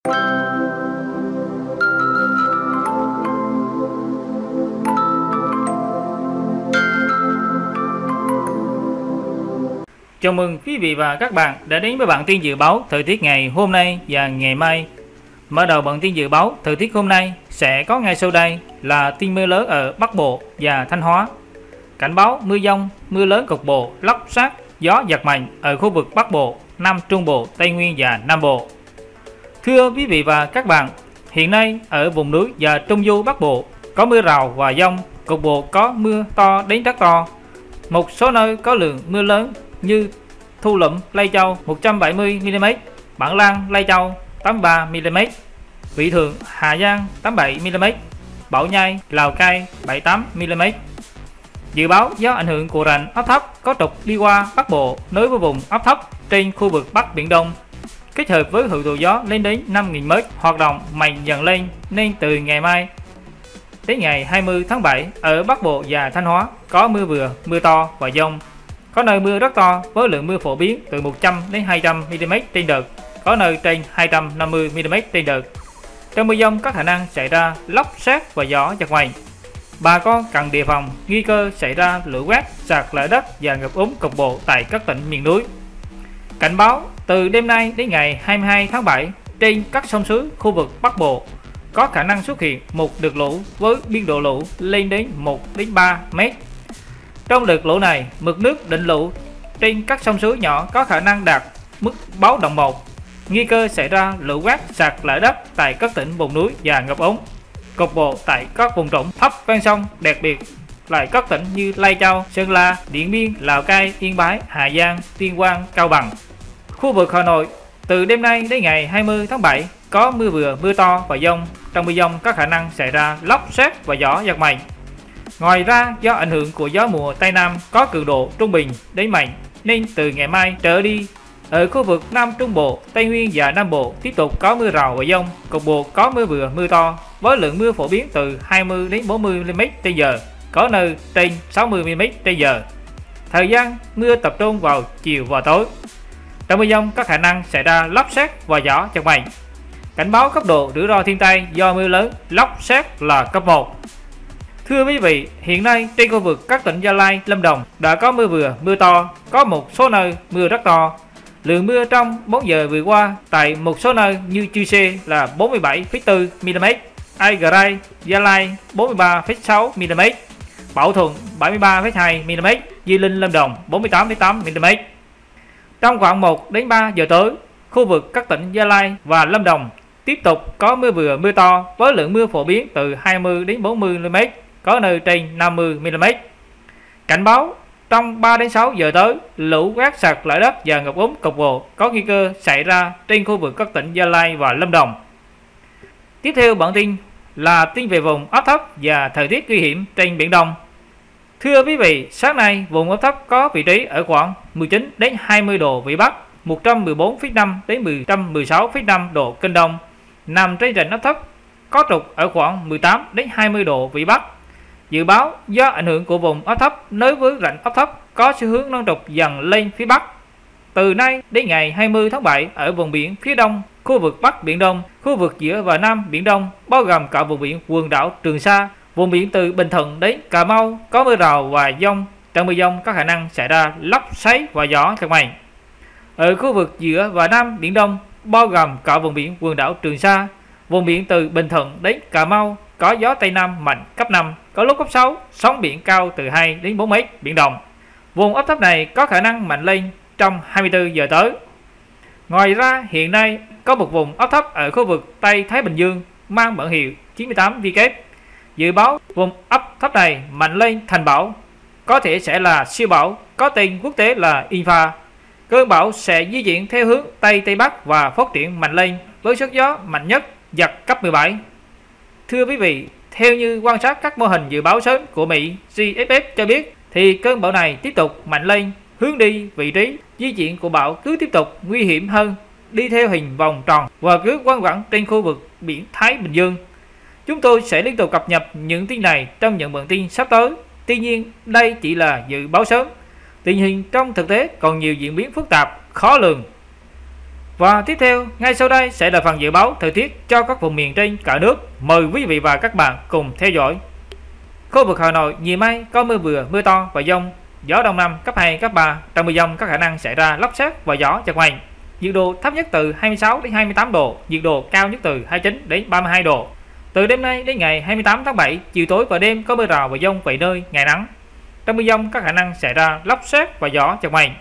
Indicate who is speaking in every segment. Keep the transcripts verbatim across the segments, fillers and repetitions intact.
Speaker 1: Chào mừng quý vị và các bạn đã đến với bản tin dự báo thời tiết ngày hôm nay và ngày mai. Mở đầu bản tin dự báo thời tiết hôm nay sẽ có ngay sau đây là tin mưa lớn ở Bắc Bộ và Thanh Hóa. Cảnh báo mưa dông, mưa lớn cục bộ, lốc xoáy, gió giật mạnh ở khu vực Bắc Bộ, Nam Trung Bộ, Tây Nguyên và Nam Bộ. Thưa quý vị và các bạn, hiện nay ở vùng núi và Trung Du Bắc Bộ có mưa rào và dông, cục bộ có mưa to đến rất to. Một số nơi có lượng mưa lớn như Thu Lũng, Lai Châu một trăm bảy mươi mi li mét, Bản Lang, Lai Châu tám mươi ba mi li mét, Vị Thượng, Hà Giang tám mươi bảy mi li mét, Bảo Nhai, Lào Cai bảy mươi tám mi li mét. Dự báo do ảnh hưởng của rãnh áp thấp có trục đi qua Bắc Bộ nối với vùng áp thấp trên khu vực Bắc Biển Đông, kết hợp với hữu tụ gió lên đến năm nghìn mét hoạt động mạnh dần lên, nên từ ngày mai đến ngày hai mươi tháng bảy ở Bắc Bộ và Thanh Hóa có mưa vừa, mưa to và dông. Có nơi mưa rất to với lượng mưa phổ biến từ một trăm đến hai trăm mi li mét trên đợt, có nơi trên hai trăm năm mươi mi li mét trên đợt. Trong mưa dông có khả năng xảy ra lốc sét và gió giật mạnh. Bà con cần đề phòng nguy cơ xảy ra lũ quét, sạt lở đất và ngập úng cục bộ tại các tỉnh miền núi. Cảnh báo từ đêm nay đến ngày hai mươi hai tháng bảy trên các sông suối khu vực Bắc Bộ có khả năng xuất hiện một đợt lũ với biên độ lũ lên đến một đến ba mét. Trong đợt lũ này, mực nước đỉnh lũ trên các sông suối nhỏ có khả năng đạt mức báo động một, nguy cơ xảy ra lũ quét, sạt lở đất tại các tỉnh vùng núi và ngập úng cục bộ tại các vùng trũng thấp ven sông, đặc biệt là các tỉnh như Lai Châu, Sơn La, Điện Biên, Lào Cai, Yên Bái, Hà Giang, Tuyên Quang, Cao Bằng. Khu vực Hà Nội từ đêm nay đến ngày hai mươi tháng bảy có mưa vừa, mưa to và dông. Trong mưa dông có khả năng xảy ra lốc sét và gió giật mạnh. Ngoài ra, do ảnh hưởng của gió mùa Tây Nam có cường độ trung bình đến mạnh, nên từ ngày mai trở đi ở khu vực Nam Trung Bộ, Tây Nguyên và Nam Bộ tiếp tục có mưa rào và dông, cục bộ có mưa vừa, mưa to với lượng mưa phổ biến từ hai mươi đến bốn mươi mi li mét trên giờ, có nơi trên sáu mươi mi li mét trên giờ. Thời gian mưa tập trung vào chiều và tối. Trong mưa dông có khả năng xảy ra lốc sét và gió giật mạnh. Cảnh báo cấp độ rủi ro thiên tai do mưa lớn, lốc sét là cấp một. Thưa quý vị, hiện nay trên khu vực các tỉnh Gia Lai, Lâm Đồng đã có mưa vừa, mưa to, có một số nơi mưa rất to. Lượng mưa trong bốn giờ vừa qua tại một số nơi như Chư Sê là bốn mươi bảy phẩy bốn mi li mét, Ai Grai, Gia Lai bốn mươi ba phẩy sáu mi li mét, Bảo Thuận bảy mươi ba phẩy hai mi li mét, Di Linh, Lâm Đồng bốn mươi tám phẩy tám mi li mét. Trong khoảng một đến ba giờ tới, khu vực các tỉnh Gia Lai và Lâm Đồng tiếp tục có mưa vừa, mưa to với lượng mưa phổ biến từ hai mươi đến bốn mươi mi li mét, có nơi trên năm mươi mi li mét. Cảnh báo trong ba đến sáu giờ tới, lũ quét, sạt lở đất và ngập úng cục bộ có nguy cơ xảy ra trên khu vực các tỉnh Gia Lai và Lâm Đồng. Tiếp theo bản tin là tin về vùng áp thấp và thời tiết nguy hiểm trên Biển Đông. Thưa quý vị, sáng nay vùng áp thấp có vị trí ở khoảng mười chín đến hai mươi độ vĩ Bắc, một trăm mười bốn phẩy năm đến một trăm mười sáu phẩy năm độ kinh Đông, nằm trên rãnh áp thấp có trục ở khoảng mười tám đến hai mươi độ vĩ Bắc. Dự báo do ảnh hưởng của vùng áp thấp nối với rãnh áp thấp có xu hướng nâng trục dần lên phía Bắc. Từ nay đến ngày hai mươi tháng bảy ở vùng biển phía Đông, khu vực Bắc Biển Đông, khu vực giữa và Nam Biển Đông bao gồm cả vùng biển quần đảo Trường Sa, vùng biển từ Bình Thuận đến Cà Mau có mưa rào và dông. Trong mưa dông có khả năng xảy ra lốc xoáy và gió giật mạnh. Ở khu vực giữa và Nam Biển Đông bao gồm cả vùng biển quần đảo Trường Sa, vùng biển từ Bình Thuận đến Cà Mau có gió Tây Nam mạnh cấp năm, có lúc cấp sáu, sóng biển cao từ hai đến bốn mét, biển động. Vùng áp thấp này có khả năng mạnh lên trong hai mươi tư giờ tới. Ngoài ra, hiện nay có một vùng áp thấp ở khu vực Tây Thái Bình Dương mang bản hiệu chín mươi tám W. Dự báo vùng áp thấp này mạnh lên thành bão, có thể sẽ là siêu bão, có tên quốc tế là Infa. Cơn bão sẽ di chuyển theo hướng Tây Tây Bắc và phát triển mạnh lên với sức gió mạnh nhất giật cấp mười bảy. Thưa quý vị, theo như quan sát các mô hình dự báo sớm của Mỹ G F F cho biết, thì cơn bão này tiếp tục mạnh lên, hướng đi, vị trí di chuyển của bão cứ tiếp tục nguy hiểm hơn, đi theo hình vòng tròn và cứ quanh quẩn trên khu vực biển Thái Bình Dương. Chúng tôi sẽ liên tục cập nhật những tin này trong những bản tin sắp tới. Tuy nhiên, đây chỉ là dự báo sớm. Tình hình trong thực tế còn nhiều diễn biến phức tạp, khó lường. Và tiếp theo, ngay sau đây sẽ là phần dự báo thời tiết cho các vùng miền trên cả nước. Mời quý vị và các bạn cùng theo dõi. Khu vực Hà Nội nhiều mây, có mưa vừa, mưa to và dông, gió đông nam cấp hai, cấp ba. Trong mưa dông có khả năng xảy ra lốc sét và gió giật mạnh. Nhiệt độ thấp nhất từ hai mươi sáu đến hai mươi tám độ, nhiệt độ cao nhất từ hai mươi chín đến ba mươi hai độ. Từ đêm nay đến ngày hai mươi tám tháng bảy, chiều tối và đêm có mưa rào và dông vài nơi, ngày nắng. Trong mưa dông có khả năng xảy ra lốc sét và gió giật mạnh.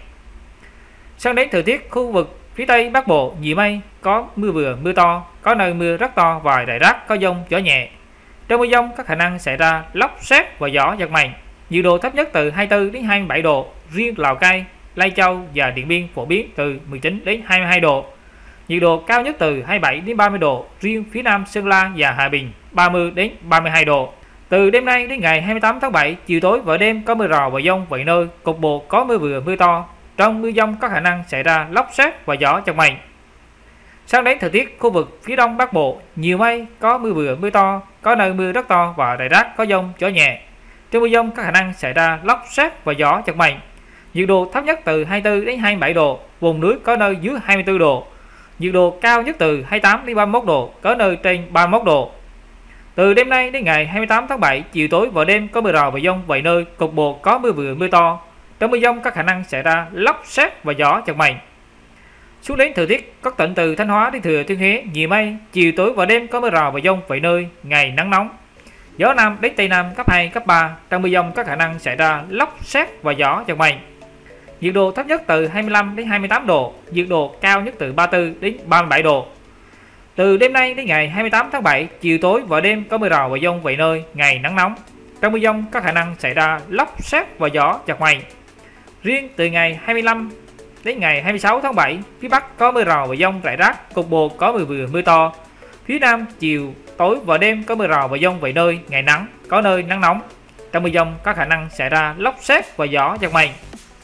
Speaker 1: Sang đến thời tiết khu vực phía Tây Bắc Bộ nhiều mây, có mưa vừa, mưa to, có nơi mưa rất to và rải rác, có dông, gió nhẹ. Trong mưa dông có khả năng xảy ra lốc sét và gió giật mạnh. Nhiệt độ thấp nhất từ hai mươi tư đến hai mươi bảy độ, riêng Lào Cai, Lai Châu và Điện Biên phổ biến từ mười chín đến hai mươi hai độ. Nhiệt độ cao nhất từ hai mươi bảy đến ba mươi độ, riêng phía Nam Sơn La và Hà Bình ba mươi đến ba mươi hai độ. Từ đêm nay đến ngày hai mươi tám tháng bảy, chiều tối và đêm có mưa rào và dông vài nơi, cục bộ có mưa vừa, mưa to. Trong mưa dông có khả năng xảy ra lốc sét và gió giật mạnh. Sang đến thời tiết khu vực phía Đông Bắc Bộ nhiều mây, có mưa vừa, mưa to, có nơi mưa rất to và rải rác, có dông, gió nhẹ. Trong mưa dông có khả năng xảy ra lốc sét và gió giật mạnh. Nhiệt độ thấp nhất từ hai mươi tư đến hai mươi bảy độ, vùng núi có nơi dưới hai mươi tư độ. Nhiệt độ cao nhất từ hai mươi tám đến ba mươi mốt độ, có nơi trên ba mươi mốt độ. Từ đêm nay đến ngày hai mươi tám tháng bảy, chiều tối và đêm có mưa rào và dông vài nơi, cục bộ có mưa vừa, mưa to. Trong mưa dông có khả năng xảy ra lốc sét và gió giật mạnh. Xuống đến thời tiết các tỉnh từ Thanh Hóa đến Thừa Thiên Huế nhiều mây, chiều tối và đêm có mưa rào và dông vài nơi, ngày nắng nóng. Gió nam đến tây nam cấp hai, cấp ba. Trong mưa dông có khả năng xảy ra lốc sét và gió giật mạnh. Nhiệt độ thấp nhất từ hai mươi lăm đến hai mươi tám độ, nhiệt độ cao nhất từ ba mươi tư đến ba mươi bảy độ. Từ đêm nay đến ngày hai mươi tám tháng bảy, chiều tối và đêm có mưa rào và dông vài nơi, ngày nắng nóng. Trong mưa dông có khả năng xảy ra lốc sét và gió giật mạnh. Riêng từ ngày hai mươi lăm đến ngày hai mươi sáu tháng bảy, phía Bắc có mưa rào và dông rải rác, cục bộ có mưa vừa, mưa to. Phía Nam chiều tối và đêm có mưa rào và dông vài nơi, ngày nắng, có nơi nắng nóng. Trong mưa dông có khả năng xảy ra lốc sét và gió giật mạnh.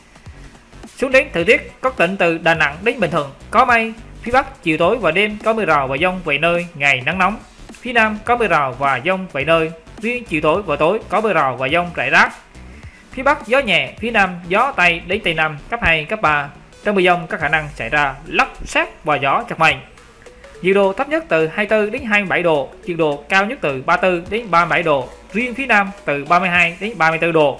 Speaker 1: Xuống đến thời tiết các tỉnh từ Đà Nẵng đến Bình Thuận có mây, phía Bắc chiều tối và đêm có mưa rào và dông vài nơi, ngày nắng nóng. Phía Nam có mưa rào và dông vài nơi, riêng chiều tối và tối có mưa rào và dông rải rác. Phía Bắc gió nhẹ, phía Nam gió Tây đến Tây Nam cấp hai, cấp ba. Trong mưa dông có khả năng xảy ra lốc sét và gió giật mạnh. Nhiệt độ thấp nhất từ hai mươi tư đến hai mươi bảy độ, nhiệt độ cao nhất từ ba mươi tư đến ba mươi bảy độ, riêng phía Nam từ ba mươi hai đến ba mươi tư độ.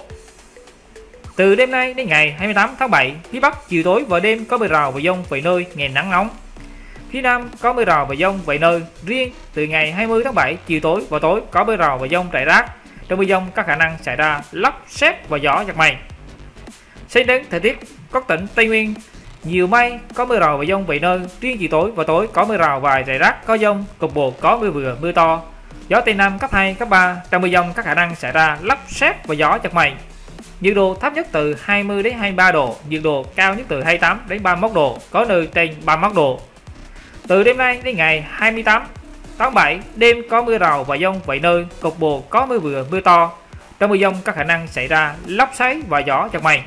Speaker 1: Từ đêm nay đến ngày hai mươi tám tháng bảy, phía Bắc chiều tối và đêm có mưa rào và dông vài nơi, ngày nắng nóng. Phía Nam có mưa rào và dông vài nơi, riêng từ ngày hai mươi tháng bảy, chiều tối và tối có mưa rào và dông rải rác. Trong mưa dông có khả năng xảy ra lốc sét và gió giật mạnh. Sang đến thời tiết các tỉnh Tây Nguyên nhiều mây, có mưa rào và dông vài nơi, riêng chiều tối và tối có mưa rào vài rải rác, có dông, cục bộ có mưa vừa, mưa to. Gió Tây Nam cấp hai, cấp ba. Trong mưa dông có khả năng xảy ra lốc sét và gió giật mạnh. Nhiệt độ thấp nhất từ hai mươi đến hai mươi ba độ, nhiệt độ cao nhất từ hai mươi tám đến ba mươi mốt độ, có nơi trên ba mươi mốt độ. Từ đêm nay đến ngày hai mươi tám tháng bảy, đêm có mưa rào và dông vài nơi, cục bộ có mưa vừa, mưa to. Trong mưa dông có khả năng xảy ra lốc xoáy và gió giật mạnh.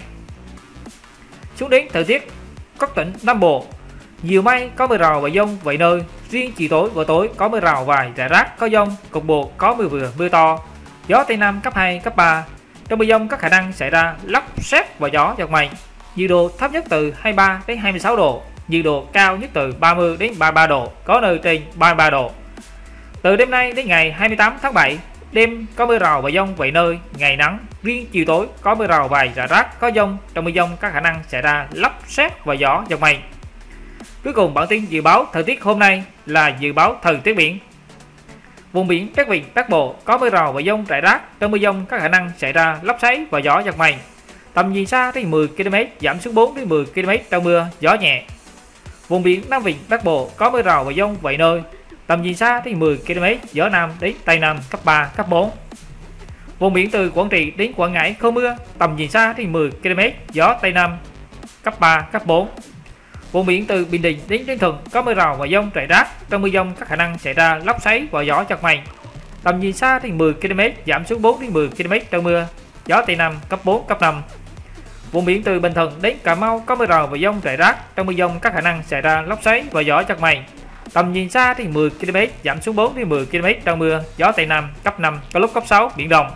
Speaker 1: Xuống đến thời tiết các tỉnh Nam Bộ nhiều mây, có mưa rào và dông vài nơi, riêng chiều tối và tối có mưa rào vài rải rác, có dông, cục bộ có mưa vừa, mưa to. Gió Tây Nam cấp hai, cấp ba. Trong mưa dông có khả năng xảy ra lốc sét và gió giật mạnh. Nhiệt độ thấp nhất từ hai mươi ba đến hai mươi sáu độ, nhiệt độ cao nhất từ ba mươi đến ba mươi ba độ, có nơi trên ba mươi ba độ. Từ đêm nay đến ngày hai mươi tám tháng bảy, đêm có mưa rào và dông vài nơi, ngày nắng, riêng chiều tối có mưa rào vài rải rác, có dông. Trong mưa dông có khả năng xảy ra lốc sét và gió giật mạnh. Cuối cùng bản tin dự báo thời tiết hôm nay là dự báo thời tiết biển. Vùng biển các vịnh Bắc Bộ có mưa rào và dông rải rác, trong mưa dông có khả năng xảy ra lốc xoáy và gió giật mạnh. Tầm nhìn xa đến mười ki lô mét, giảm xuống bốn đến mười ki lô mét trong mưa, gió nhẹ. Vùng biển Nam Vịnh Bắc Bộ có mưa rào và dông vài nơi, tầm nhìn xa đến mười ki lô mét, gió Nam đến Tây Nam cấp ba, cấp bốn. Vùng biển từ Quảng Trị đến Quảng Ngãi không mưa, tầm nhìn xa đến mười ki lô mét, gió Tây Nam cấp ba, cấp bốn. Vùng biển từ Bình Định đến Ninh Thuận có mưa rào và dông rải rác, trong mưa dông có khả năng xảy ra lốc xoáy và gió giật mạnh. Tầm nhìn xa đến mười ki lô mét, giảm xuống bốn đến mười ki lô mét trong mưa, gió Tây Nam cấp bốn, cấp năm. Vùng biển từ Bình Thuận đến Cà Mau có mưa rào và dông rải rác, trong mưa dông có khả năng xảy ra lốc xoáy và gió giật mạnh. Tầm nhìn xa đến mười ki lô mét, giảm xuống bốn đến mười ki lô mét trong mưa, gió Tây Nam cấp năm, có lúc cấp sáu, biển động.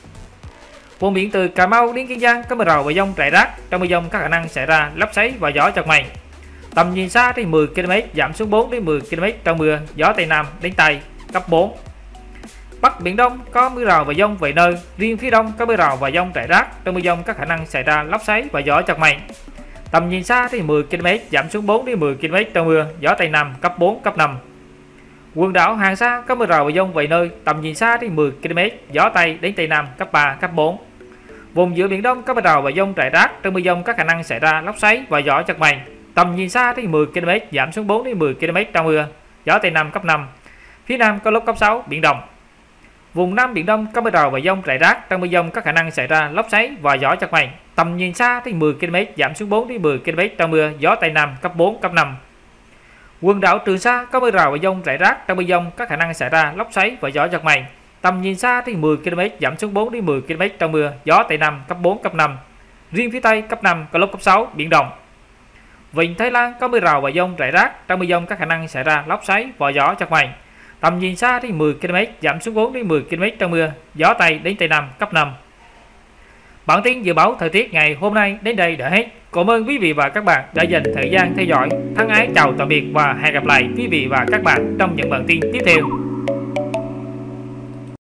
Speaker 1: Vùng biển từ Cà Mau đến Kiên Giang có mưa rào và dông rải rác, trong mưa dông có khả năng xảy ra lốc xoáy và gió giật mạnh. Tầm nhìn xa thì mười ki lô mét, giảm xuống bốn đến mười ki lô mét trong mưa, gió Tây Nam đến Tây cấp bốn. Bắc Biển Đông có mưa rào và dông vài nơi, riêng phía Đông có mưa rào và dông rải rác, trong mưa dông có khả năng xảy ra lốc xoáy và gió giật mạnh. Tầm nhìn xa thì mười ki lô mét, giảm xuống bốn đến mười ki lô mét trong mưa, gió Tây Nam cấp bốn, cấp năm. Quần đảo Hoàng Sa có mưa rào và dông vài nơi, tầm nhìn xa thì mười ki lô mét, gió Tây đến Tây Nam cấp ba, cấp bốn. Vùng giữa Biển Đông có mưa rào và dông rải rác, trong mưa dông có khả năng xảy ra lốc xoáy và gió giật mạnh. Tầm nhìn xa thì mười ki lô mét, giảm xuống bốn đến mười ki lô mét trong mưa, gió Tây Nam cấp năm. Phía Nam có lúc cấp sáu, biển động. Vùng Nam Biển Đông có mưa rào và dông rải rác, trong mưa dông có khả năng xảy ra lốc xoáy và gió giật mạnh. Tầm nhìn xa thì mười ki lô mét, giảm xuống bốn đến mười ki lô mét trong mưa, gió Tây Nam cấp bốn, cấp năm. Quần đảo Trường Sa có mưa rào và dông rải rác, trong mưa dông có khả năng xảy ra lốc xoáy và gió giật mạnh. Tầm nhìn xa thì mười ki lô mét, giảm xuống bốn đến mười ki lô mét trong mưa, gió Tây Nam cấp bốn, cấp năm. Riêng phía Tây cấp năm, có lúc cấp sáu, biển động. Vịnh Thái Lan có mưa rào và dông rải rác, trong mưa dông có khả năng xảy ra lốc xoáy và gió giật mạnh. Tầm nhìn xa thì mười ki lô mét, giảm xuống bốn đến mười ki lô mét trong mưa, gió Tây đến Tây Nam cấp năm. Bản tin dự báo thời tiết ngày hôm nay đến đây đã hết. Cảm ơn quý vị và các bạn đã dành thời gian theo dõi. Thân ái chào tạm biệt và hẹn gặp lại quý vị và các bạn trong những bản tin tiếp theo.